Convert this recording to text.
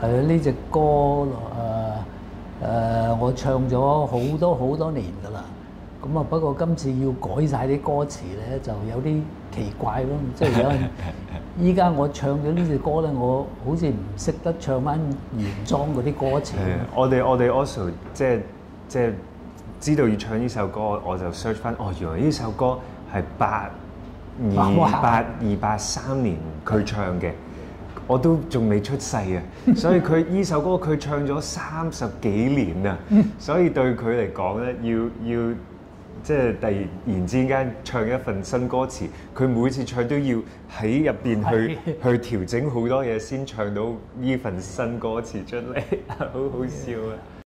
呢隻歌我唱咗好多年㗎啦。咁啊，不過今次要改晒啲歌詞咧，就有啲奇怪咯。即係有人依家我唱咗呢隻歌咧，我好似唔識得唱翻原裝嗰啲歌詞。 我哋 also 即係知道要唱呢首歌，我就 search 翻，原來呢首歌係8283年佢唱嘅，我都仲未出世啊！所以佢呢首歌佢唱咗30幾年啊，所以對佢嚟講咧，要即係突然之間唱一份新歌詞，佢每次唱都要喺入邊去調整好多嘢，先唱到呢份新歌詞出嚟，好好笑啊！